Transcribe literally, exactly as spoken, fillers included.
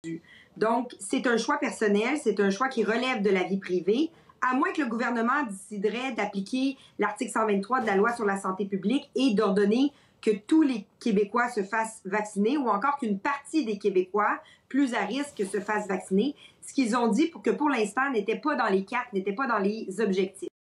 Donc, c'est un choix personnel, c'est un choix qui relève de la vie privée, à moins que le gouvernement déciderait d'appliquer l'article cent vingt-trois de la loi sur la santé publique et d'ordonner que tous les Québécois se fassent vacciner ou encore qu'une partie des Québécois plus à risque se fassent vacciner. Ce qu'ils ont dit pour que pour l'instant n'était pas dans les cartes, n'était pas dans les objectifs.